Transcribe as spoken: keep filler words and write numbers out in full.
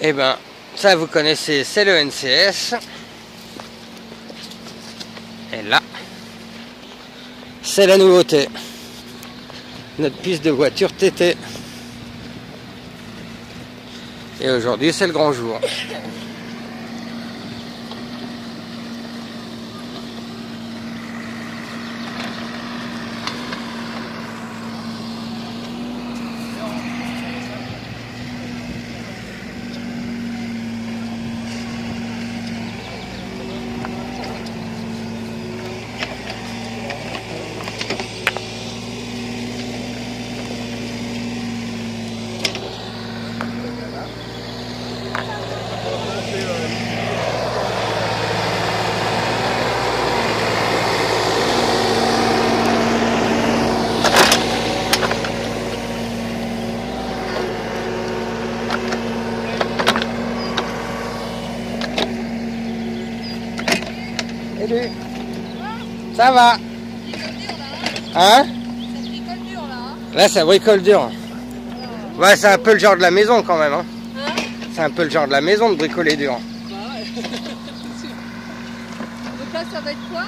Eh ben, ça vous connaissez, c'est le N C S. Et là, c'est la nouveauté. Notre piste de voiture T T. Et aujourd'hui, c'est le grand jour. Salut. Ça va? Hein? Ça bricole dur là. Là ça bricole dur. Ouais, c'est un peu le genre de la maison quand même. Hein? Hein? C'est un peu le genre de la maison de bricoler dur. Bah ouais. Donc là ça va être quoi?